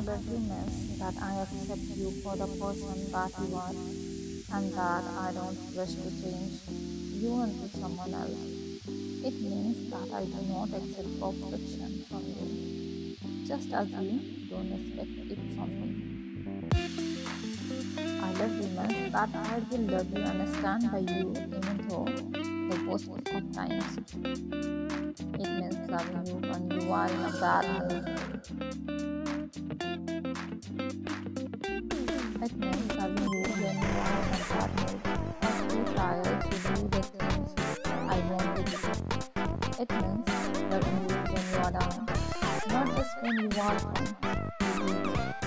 love you means that I accept you for the person that you are and that I don't wish to change you into someone else. It means that I do not accept perfection from you, just as you don't expect it from me. I love you means that I will love you and stand by you even though the worst of times. It means loving you when you are in a bad mood. It means loving you when you are in a bad mood or too tired to do the things I want to do. It means loving you when you are down, not just when you are fun.